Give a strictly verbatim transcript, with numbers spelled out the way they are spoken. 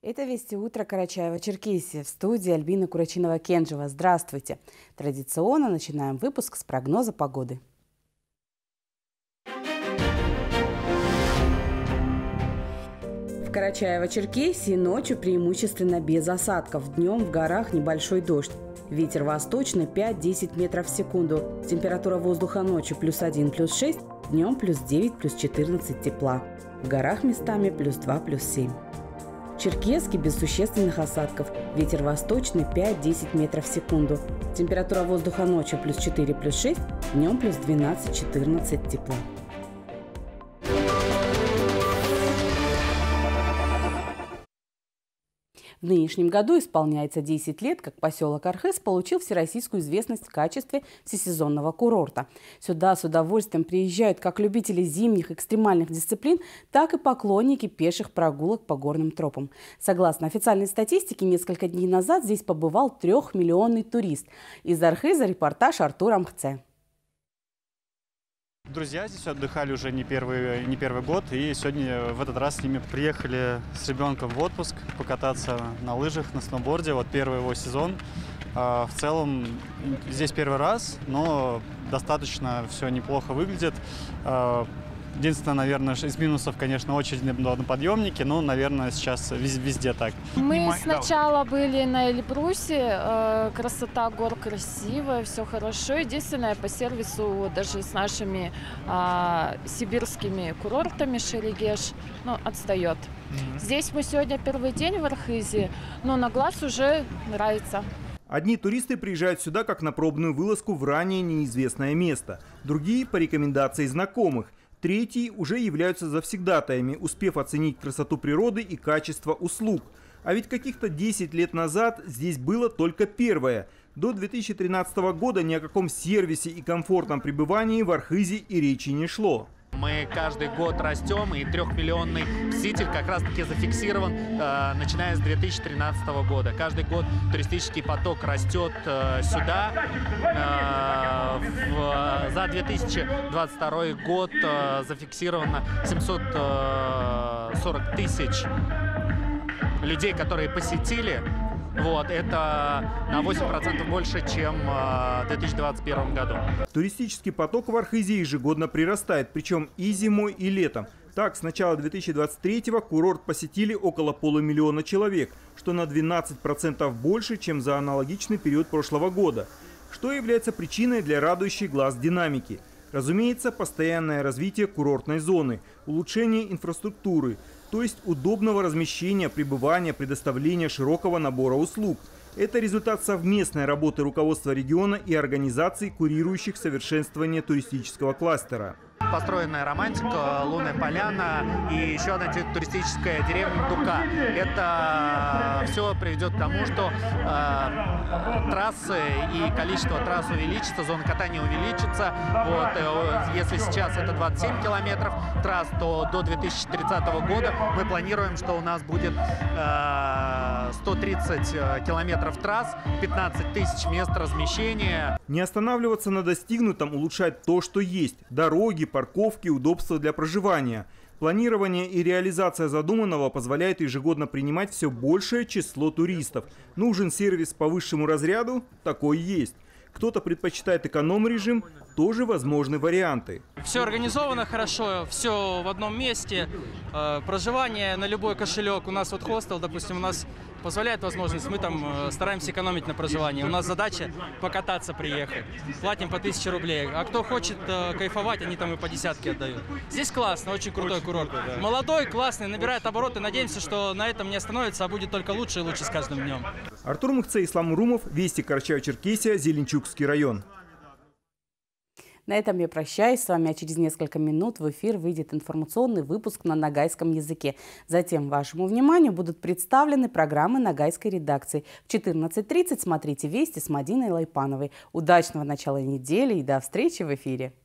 Это «Вести утро» Карачаево-Черкесия. В студии Альбина Курачинова-Кенжева. Здравствуйте. Традиционно начинаем выпуск с прогноза погоды. В Карачаево-Черкесии ночью преимущественно без осадков. Днем в горах небольшой дождь. Ветер восточный пять-десять метров в секунду. Температура воздуха ночью плюс один, плюс шесть, днем плюс девять, плюс четырнадцать тепла. В горах местами плюс два, плюс семь. В Черкесске без существенных осадков. Ветер восточный пять-десять метров в секунду. Температура воздуха ночью плюс четыре, плюс шесть, днем плюс двенадцать-четырнадцать тепла. В нынешнем году исполняется десять лет, как поселок Архыз получил всероссийскую известность в качестве всесезонного курорта. Сюда с удовольствием приезжают как любители зимних экстремальных дисциплин, так и поклонники пеших прогулок по горным тропам. Согласно официальной статистике, несколько дней назад здесь побывал трехмиллионный турист. Из Архыза репортаж Артура Мхце. Друзья здесь отдыхали уже не первый, не первый год, и сегодня в этот раз с ними приехали с ребенком в отпуск покататься на лыжах, на сноуборде. Вот первый его сезон. В целом здесь первый раз, но достаточно все неплохо выглядит. Единственное, наверное, из минусов, конечно, очередь на подъемнике, но, наверное, сейчас везде так. Мы сначала были на Эльбрусе, красота гор красивая, все хорошо. Единственное, по сервису даже с нашими а, сибирскими курортами Шерегеш, ну, отстает. Mm-hmm. Здесь мы сегодня первый день в Архызе, но на глаз уже нравится. Одни туристы приезжают сюда как на пробную вылазку в ранее неизвестное место, другие по рекомендации знакомых. Третьи уже являются завсегдатаями, успев оценить красоту природы и качество услуг. А ведь каких-то десять лет назад здесь было только первое. До две тысячи тринадцатого года ни о каком сервисе и комфортном пребывании в Архызе и речи не шло. Мы каждый год растем, и трехмиллионный посетитель как раз-таки зафиксирован, э, начиная с две тысячи тринадцатого года. Каждый год туристический поток растет э, сюда. Э, в, за две тысячи двадцать второй год э, зафиксировано семьсот сорок тысяч людей, которые посетили. Вот, это на восемь процентов больше, чем в две тысячи двадцать первом году. Туристический поток в Архызе ежегодно прирастает, причем и зимой, и летом. Так, с начала две тысячи двадцать третьего курорт посетили около полумиллиона человек, что на двенадцать процентов больше, чем за аналогичный период прошлого года. Что является причиной для радующей глаз динамики? Разумеется, постоянное развитие курортной зоны, улучшение инфраструктуры, то есть удобного размещения, пребывания, предоставления широкого набора услуг. Это результат совместной работы руководства региона и организаций, курирующих совершенствование туристического кластера. Построенная романтика, Лунная поляна и еще одна туристическая деревня Дука. Это все приведет к тому, что э, трассы и количество трасс увеличится, зона катания увеличится. Вот, э, если сейчас это двадцать семь километров трасс, то до две тысячи тридцатого года мы планируем, что у нас будет э, сто тридцать километров трасс, пятнадцать тысяч мест размещения. Не останавливаться на достигнутом, улучшать то, что есть. Дороги, парковки, удобства для проживания. Планирование и реализация задуманного позволяет ежегодно принимать все большее число туристов. Нужен сервис по высшему разряду? Такой есть. Кто-то предпочитает эконом-режим, тоже возможны варианты. Все организовано хорошо, все в одном месте. Э, проживание на любой кошелек. У нас вот хостел, допустим, у нас позволяет возможность. Мы там э, стараемся экономить на проживании. У нас задача покататься приехать. Платим по тысяче рублей. А кто хочет э, кайфовать, они там и по десятке отдают. Здесь классно, очень крутой очень курорт. Круто, да. Молодой, классный, набирает обороты. Надеемся, что на этом не остановится, а будет только лучше и лучше с каждым днем. Артур Мхце, Ислам Урумов, Вести, Карачаево-Черкесия, Зеленчукский район. На этом я прощаюсь с вами, а через несколько минут в эфир выйдет информационный выпуск на ногайском языке. Затем вашему вниманию будут представлены программы ногайской редакции. В четырнадцать тридцать смотрите «Вести» с Мадиной Лайпановой. Удачного начала недели и до встречи в эфире!